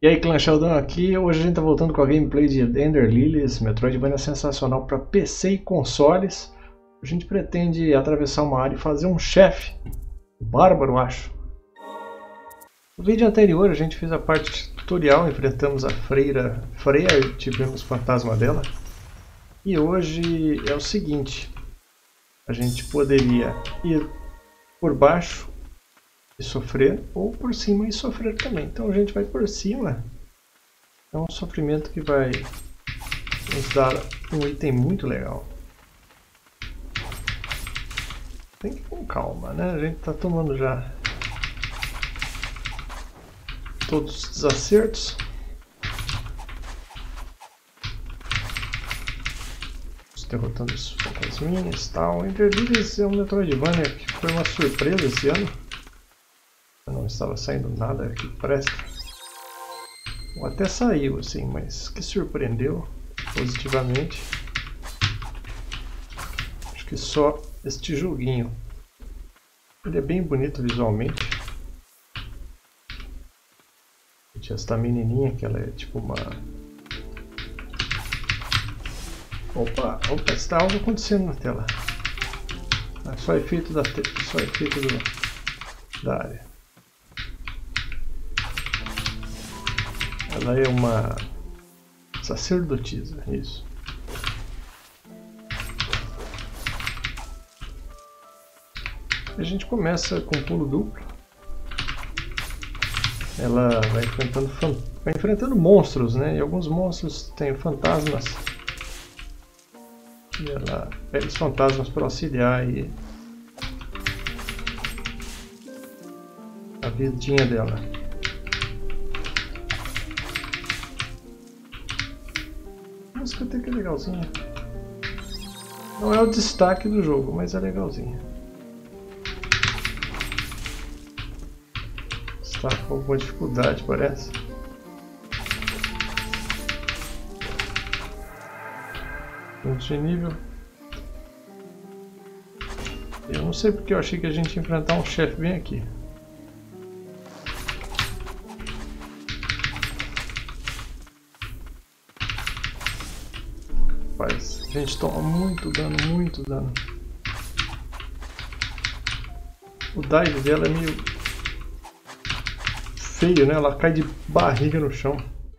E aí, Clã Sheldon aqui. Hoje a gente tá voltando com a gameplay de Ender Lilies, Metroidvania sensacional para PC e consoles. A gente pretende atravessar uma área e fazer um chefe, bárbaro, acho. No vídeo anterior a gente fez a parte tutorial, enfrentamos a Freya e tivemos o fantasma dela. E hoje é o seguinte, a gente poderia ir por baixo e sofrer, ou por cima e sofrer também. Então a gente vai por cima. É um sofrimento que vai nos dar um item muito legal. Tem que ir com calma, né? A gente está tomando já todos os desacertos. Derrotando os fantasminhas e tal. Ender Lilies é um Metroidvania que foi uma surpresa esse ano. Não estava saindo nada que presta. Ou até saiu assim, mas que surpreendeu positivamente. Acho que só este joguinho. Ele é bem bonito visualmente. Tinha esta menininha que ela é tipo uma... Opa, está algo acontecendo na tela. Ah, só efeito da área. Ela é uma sacerdotisa, isso. A gente começa com pulo duplo. Ela vai enfrentando monstros, né? E alguns monstros têm fantasmas. E ela pega os fantasmas para auxiliar e a vidinha dela. A música até que é legalzinha. Não é o destaque do jogo, mas é legalzinha. Está com alguma dificuldade, parece. Pontos de nível. Eu não sei porque eu achei que a gente ia enfrentar um chefe bem aqui. Rapaz, a gente toma muito dano, muito dano. O dive dela é meio feio, né? Ela cai de barriga no chão.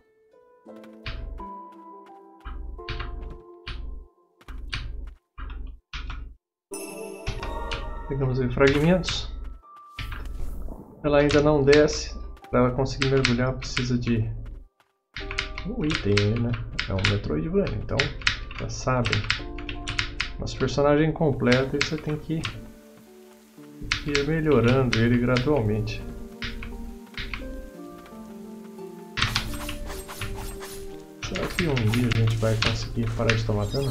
Pegamos aí fragmentos. Ela ainda não desce. Para ela conseguir mergulhar precisa de um item, né? É um Metroidvania, então já sabem. Nosso personagem completo e você tem que ir melhorando ele gradualmente. Será que um dia a gente vai conseguir parar de tomar dano?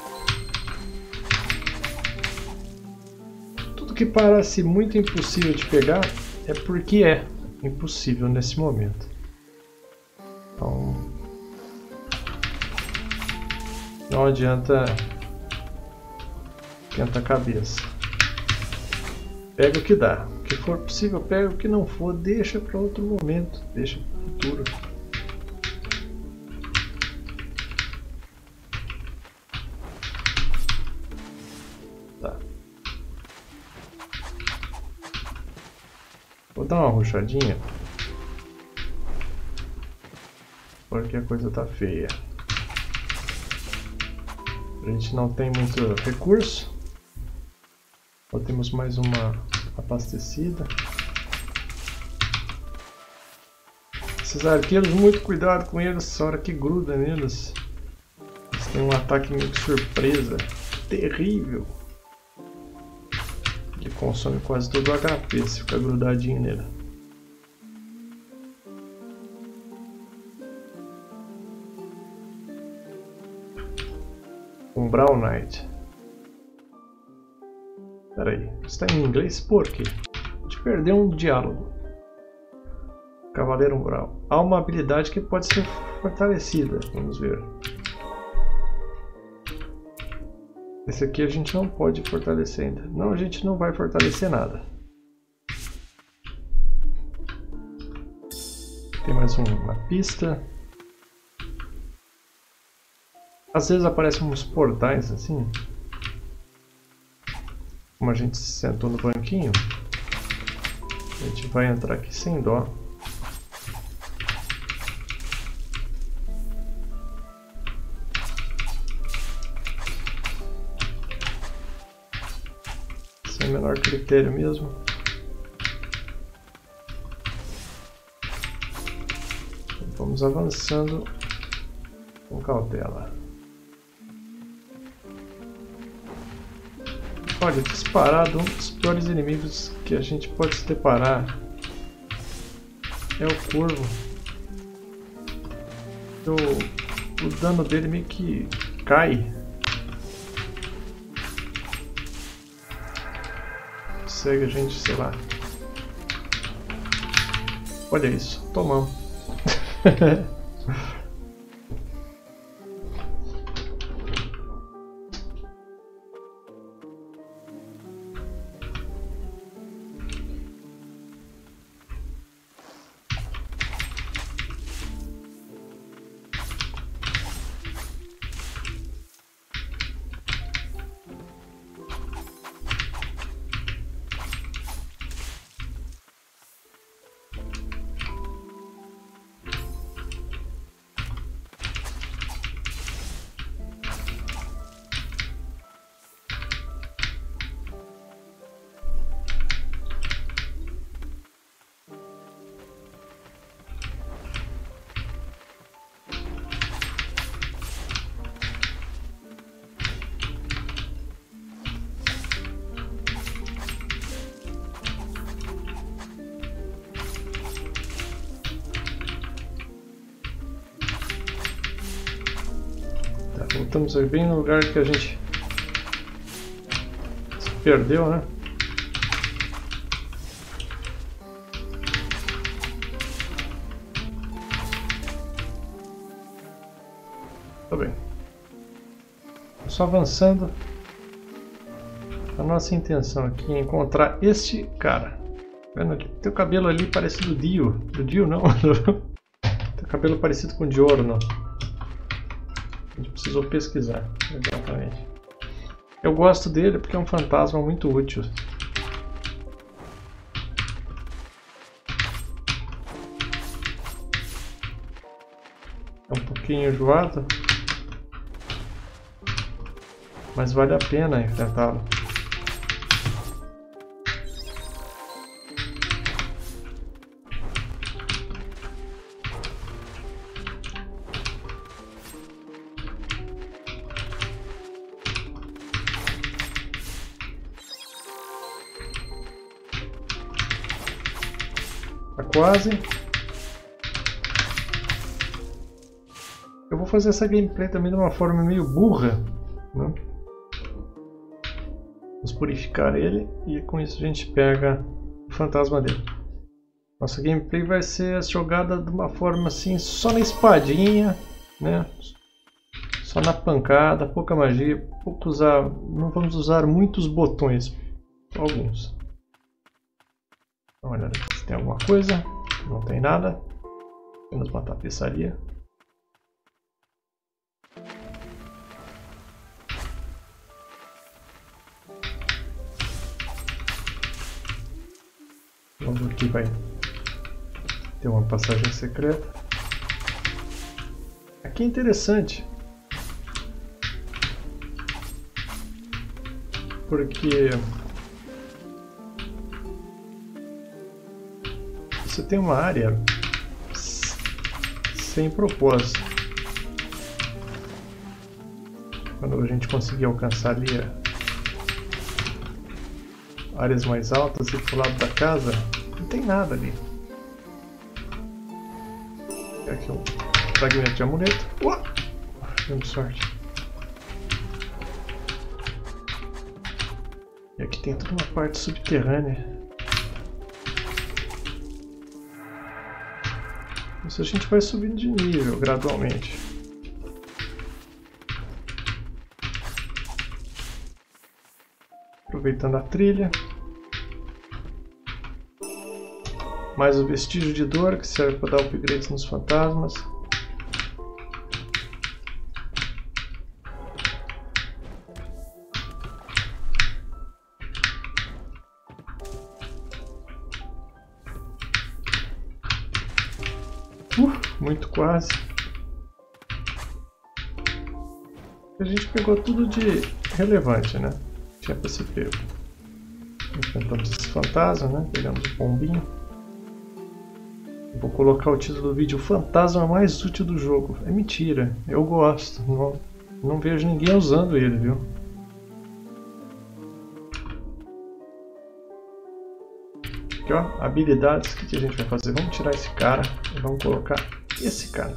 Tudo que parece muito impossível de pegar é porque é impossível nesse momento. Então não adianta esquentar a cabeça. Pega o que dá. O que for possível pega, o que não for deixa para outro momento, deixa para o futuro. Tá. Vou dar uma rushadinha porque a coisa tá feia. A gente não tem muito recurso. Só temos mais uma abastecida. Esses arqueiros, muito cuidado com eles, essa hora que gruda neles. Eles têm um ataque meio de surpresa. Terrível. Ele consome quase todo o HP se ficar grudadinho nele. Umbral Knight. Espera aí, está em inglês por quê? A gente perdeu um diálogo. Cavaleiro Umbral. Há uma habilidade que pode ser fortalecida. Vamos ver. Esse aqui a gente não pode fortalecer ainda. Não, a gente não vai fortalecer nada. Tem mais uma pista. Às vezes aparecem uns portais assim. Como a gente se sentou no banquinho, a gente vai entrar aqui sem dó. Sem o menor critério mesmo. Vamos avançando com cautela. Olha, disparado, um dos piores inimigos que a gente pode se deparar é o corvo. O dano dele meio que cai. Segue a gente, sei lá. Olha isso, tomamos. Voltamos bem no lugar que a gente se perdeu, né? Tá bem. Só avançando. A nossa intenção aqui é encontrar este cara. Vendo aqui? Teu cabelo ali parece do Dio. Do Dio não. Teu cabelo parecido com o Giorno. A gente precisou pesquisar, exatamente. Eu gosto dele porque é um fantasma muito útil. É um pouquinho enjoado, mas vale a pena enfrentá-lo. Quase. Eu vou fazer essa gameplay também de uma forma meio burra, né? Vamos purificar ele e com isso a gente pega o fantasma dele. Nossa gameplay vai ser jogada de uma forma assim, só na espadinha, né? Só na pancada, pouca magia, não vamos usar muitos botões, alguns. Olha se tem alguma coisa. Não tem nada. Apenas uma tapeçaria. Vamos aqui, vai ter uma passagem secreta. Aqui é interessante. Porque você tem uma área sem propósito. Quando a gente conseguir alcançar ali áreas mais altas e pro lado da casa, não tem nada ali. Aqui um fragmento de amuleto. Demos sorte. E aqui tem toda uma parte subterrânea. Isso a gente vai subindo de nível gradualmente. Aproveitando a trilha. Mais o vestígio de dor, que serve para dar upgrades nos fantasmas. Muito quase. A gente pegou tudo de relevante, né? Tinha pra ser pego. Enfrentamos esse fantasma, né? Pegamos o pombinho. Vou colocar o título do vídeo: o fantasma mais útil do jogo. É mentira, eu gosto. Não vejo ninguém usando ele, viu? Aqui, ó, habilidades. O que a gente vai fazer? Vamos tirar esse cara e vamos colocar esse cara.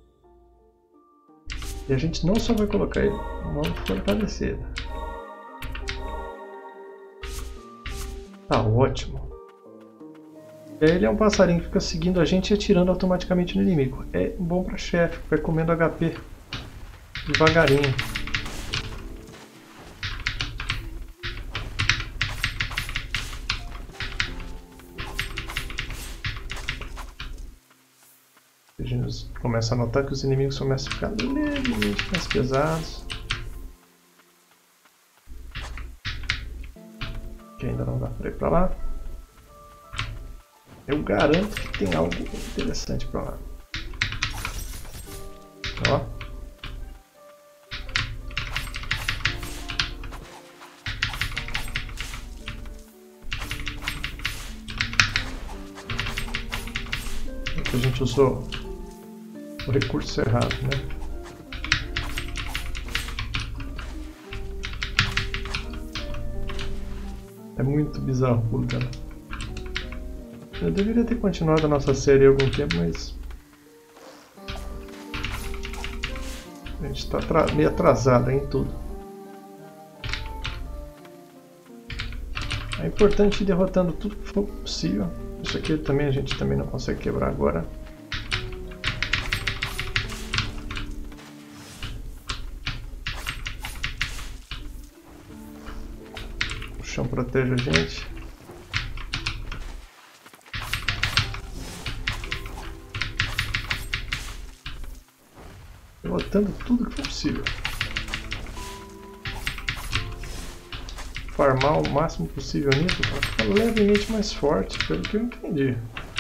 E a gente não só vai colocar ele, vamos fortalecer. Tá ótimo. E aí ele é um passarinho que fica seguindo a gente e atirando automaticamente no inimigo. É bom pra chefe, vai comendo HP devagarinho. A gente começa a notar que os inimigos começam a ficar levemente mais pesados. Que ainda não dá pra ir pra lá. Eu garanto que tem algo interessante pra lá. Ó. Aqui a gente usou o recurso errado, né? É muito bizarro o pulo dela. Eu deveria ter continuado a nossa série há algum tempo, mas a gente está meio atrasado em tudo. É importante ir derrotando tudo que for possível. Isso aqui também a gente também não consegue quebrar agora. O chão protege a gente. Derrotando tudo que for possível. Farmar o máximo possível nisso para ficar levemente mais forte, pelo que eu entendi.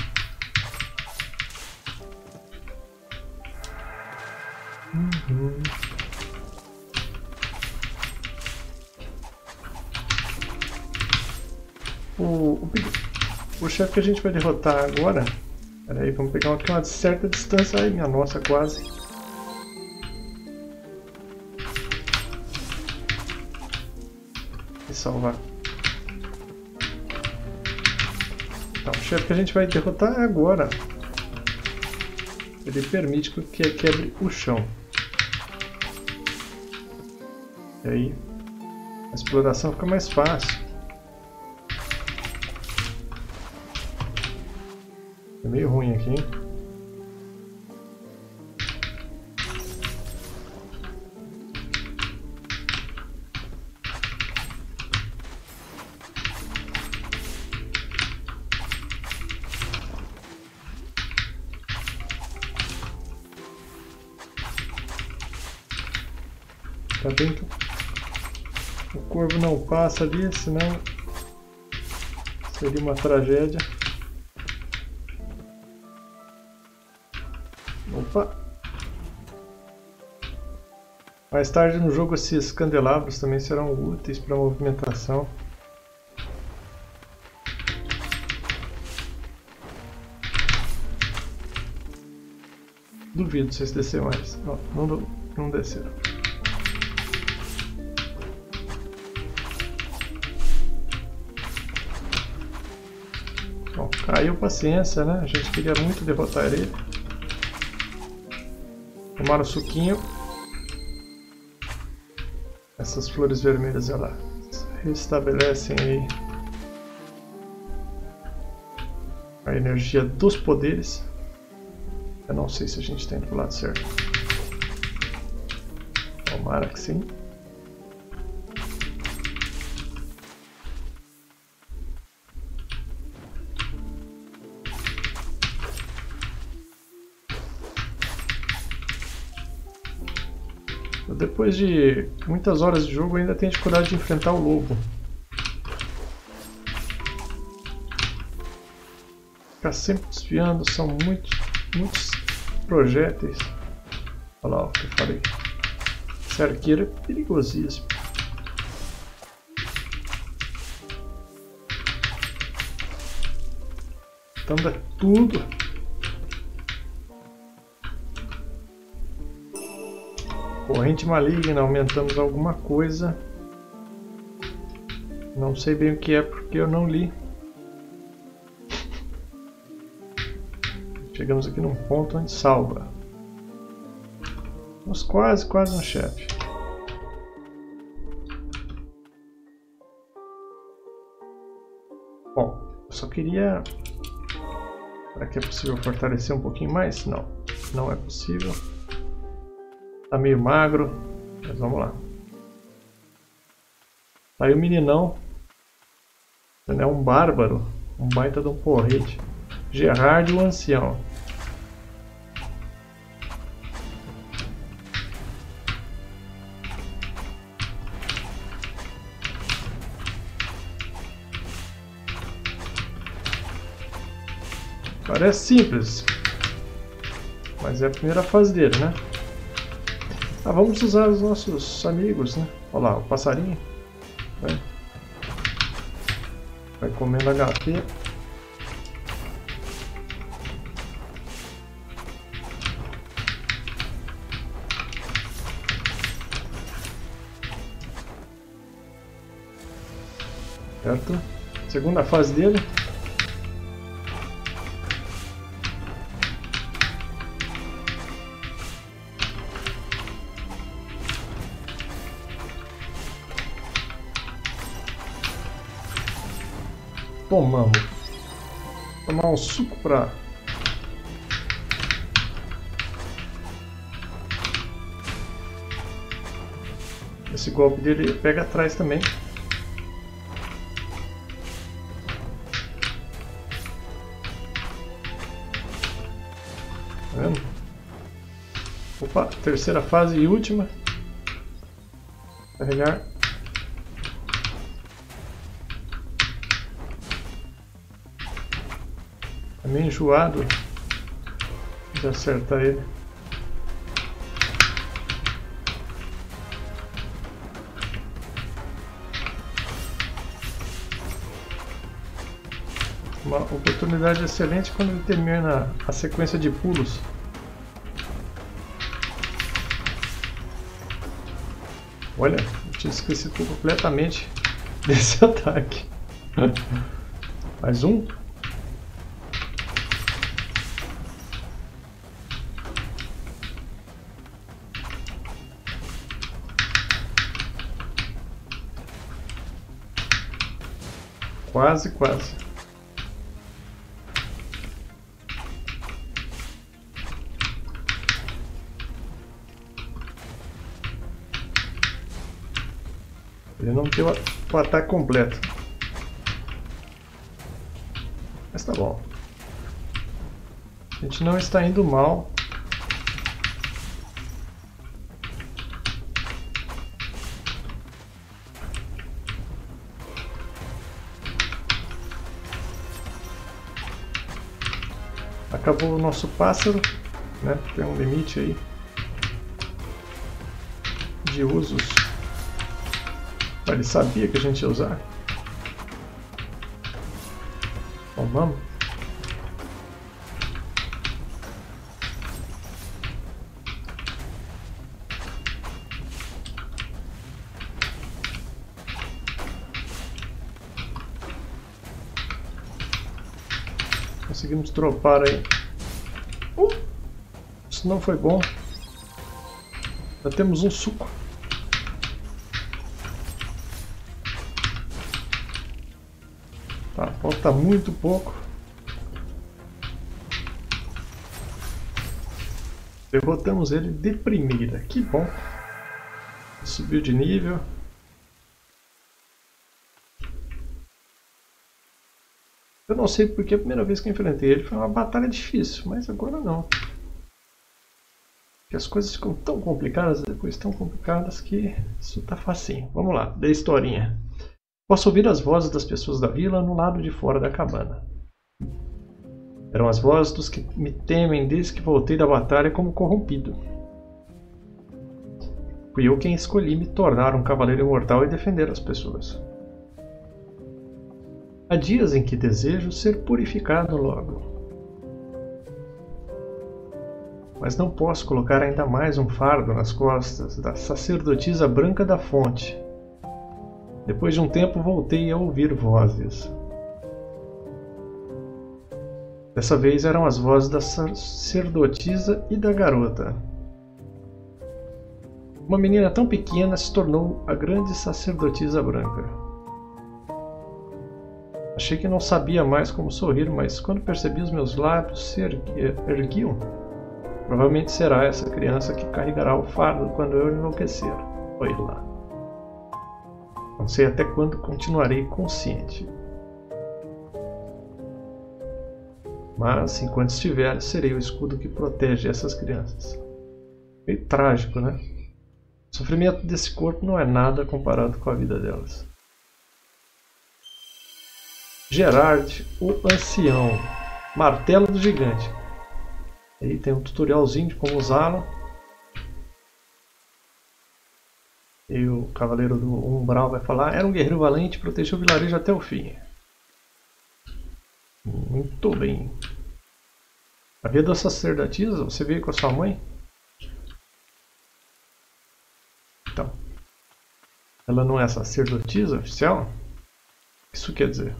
O chefe que a gente vai derrotar agora. Pera aí, vamos pegar aqui uma certa distância. Ai, minha nossa, quase. E salvar. Então, o chefe que a gente vai derrotar agora. Ele permite que quebre o chão. E aí a exploração fica mais fácil. É meio ruim aqui, hein? Tá bem que o corvo não passa ali, senão seria uma tragédia. Opa! Mais tarde no jogo esses candelabros também serão úteis para movimentação. Duvido vocês descer mais. Não desceram. Bom, caiu paciência, né? A gente queria muito derrotar ele. Tomaram o suquinho. Essas flores vermelhas, elas restabelecem aí a energia dos poderes. Eu não sei se a gente tem do lado certo. Tomara que sim. Depois de muitas horas de jogo, ainda tenho dificuldade de enfrentar o lobo. Ficar sempre desviando, são muitos projéteis. Olha lá o que eu falei. Esse arqueiro é perigosíssimo. Então é tudo. Corrente maligna, aumentamos alguma coisa. Não sei bem o que é porque eu não li. Chegamos aqui num ponto onde salva. Estamos quase no chefe. Bom, eu só queria... Será que é possível fortalecer um pouquinho mais? Não, não é possível. Tá meio magro, mas vamos lá. Aí o meninão, ele é um bárbaro, um baita de um porrete. Gerard, o ancião. Parece simples, mas é a primeira fase dele, né? Ah, vamos usar os nossos amigos, né? Olha lá, o passarinho. Vai comendo HP. Certo? Segunda fase dele. Tomamos. Tomar um suco pra... Esse golpe dele pega atrás também. Tá vendo? Opa, terceira fase e última. Carregar. Meio enjoado de acertar ele. Uma oportunidade excelente quando ele termina a sequência de pulos. Olha, eu tinha esquecido completamente desse ataque. Mais um. Quase. Ele não deu o ataque completo. Mas tá bom. A gente não está indo mal. Acabou o nosso pássaro, né? Tem um limite aí de usos. Ele sabia que a gente ia usar. Bom, vamos. Conseguimos dropar aí. Isso não foi bom. Já temos um suco. Tá, falta muito pouco. Derrotamos ele de primeira. Que bom. Subiu de nível. Eu não sei porque a primeira vez que eu enfrentei ele foi uma batalha difícil, mas agora não. Que as coisas ficam tão complicadas, depois tão complicadas que isso tá facinho. Vamos lá, da historinha. Posso ouvir as vozes das pessoas da vila no lado de fora da cabana. Eram as vozes dos que me temem desde que voltei da batalha como corrompido. Fui eu quem escolhi me tornar um cavaleiro imortal e defender as pessoas. Há dias em que desejo ser purificado logo. Mas não posso colocar ainda mais um fardo nas costas da sacerdotisa branca da fonte. Depois de um tempo voltei a ouvir vozes. Dessa vez eram as vozes da sacerdotisa e da garota. Uma menina tão pequena se tornou a grande sacerdotisa branca. Achei que não sabia mais como sorrir, mas quando percebi os meus lábios se erguiam, provavelmente será essa criança que carregará o fardo quando eu enlouquecer. Foi lá. Não sei até quando continuarei consciente. Mas, enquanto estiver, serei o escudo que protege essas crianças. Meio trágico, né? O sofrimento desse corpo não é nada comparado com a vida delas. Gerard, o Ancião. Martelo do Gigante. Aí tem um tutorialzinho de como usá-lo. E o Cavaleiro do Umbral vai falar: era um guerreiro valente e protegeu o vilarejo até o fim. Muito bem. A vida da sacerdotisa, você veio com a sua mãe? Então, ela não é sacerdotisa oficial? O que isso quer dizer?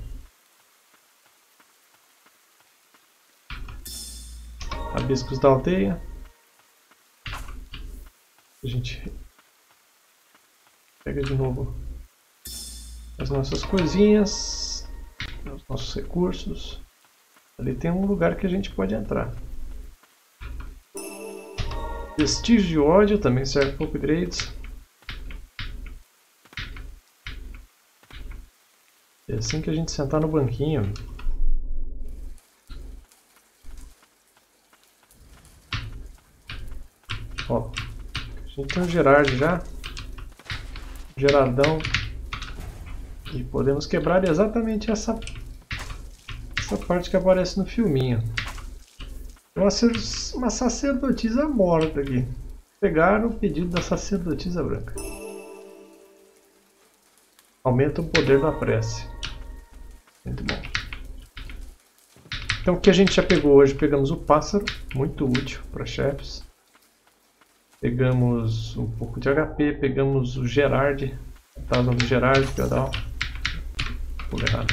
Rabiscos da aldeia. A gente pega de novo as nossas coisinhas, os nossos recursos. Ali tem um lugar que a gente pode entrar. Vestígio de ódio também serve para upgrades. É assim que a gente sentar no banquinho. Ó, a gente tem o Gerard já. Gerardão. E podemos quebrar exatamente essa parte que aparece no filminho. Tem uma sacerdotisa morta aqui. Pegaram o pedido da sacerdotisa branca. Aumenta o poder da prece. Muito bom. Então o que a gente já pegou hoje? Pegamos o pássaro, muito útil para chefes. Pegamos um pouco de HP, pegamos o Gerard. Tá usando o Gerard, pedal. Pô, errado.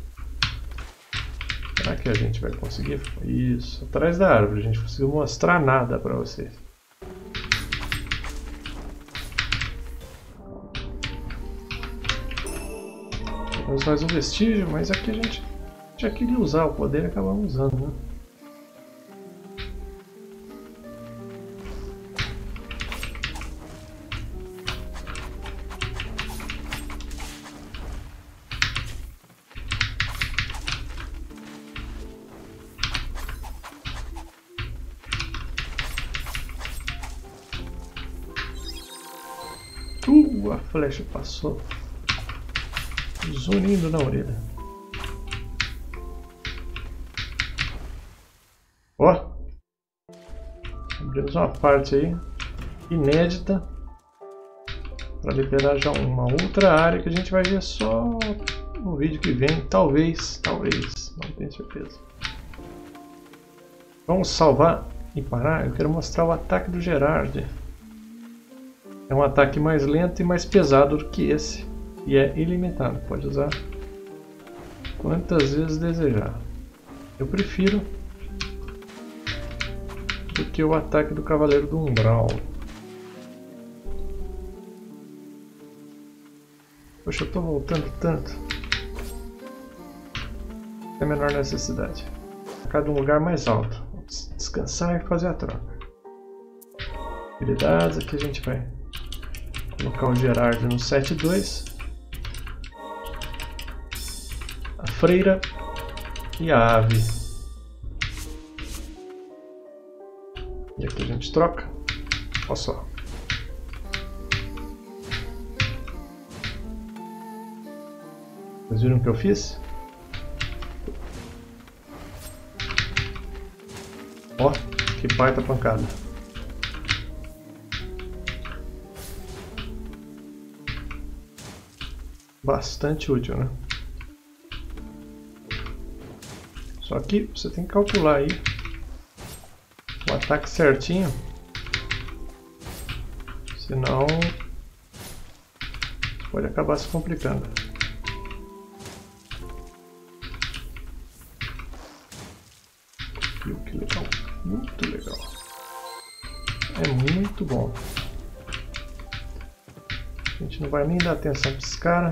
Será que a gente vai conseguir? Isso, atrás da árvore. A gente conseguiu mostrar nada para vocês. Temos mais um vestígio, mas aqui a gente já queria usar o poder e acabamos usando, né? A flecha passou zunindo na orelha. Ó, abrimos uma parte aí inédita para liberar já uma outra área que a gente vai ver só no vídeo que vem. Talvez, não tenho certeza. Vamos salvar e parar. Eu quero mostrar o ataque do Gerard. É um ataque mais lento e mais pesado do que esse. E é ilimitado. Pode usar quantas vezes desejar. Eu prefiro do que o ataque do Cavaleiro do Umbral. Poxa, eu estou voltando tanto. É a menor necessidade. Cada um lugar mais alto. Vamos descansar e fazer a troca. Habilidades, aqui a gente vai colocar o Gerard no 7-2, a freira e a ave. E aqui a gente troca. Olha só. Vocês viram o que eu fiz? Ó, que baita pancada. Bastante útil, né? Só que você tem que calcular aí o ataque certinho. Senão pode acabar se complicando. Viu que legal? Muito legal. É muito bom. A gente não vai nem dar atenção para esse cara.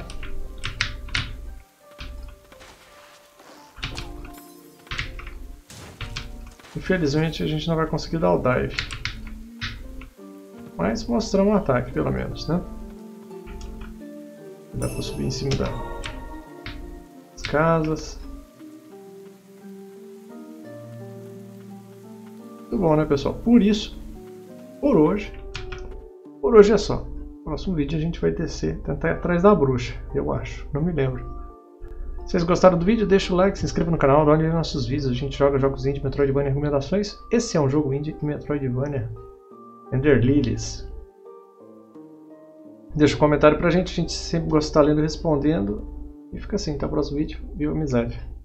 Infelizmente a gente não vai conseguir dar o dive. Mas mostramos um ataque pelo menos, né? Dá para subir em cima das casas. Muito bom, né, pessoal? Por hoje é só. No próximo vídeo a gente vai descer, tentar ir atrás da bruxa, eu acho, não me lembro. Se vocês gostaram do vídeo, deixa o like, se inscreva no canal, olhem nossos vídeos, a gente joga jogos indie, Metroidvania e recomendações. Esse é um jogo indie e Metroidvania, Ender Lilies. Deixa um comentário pra gente, a gente sempre gosta de estar lendo e respondendo. E fica assim, até o próximo vídeo, viva amizade!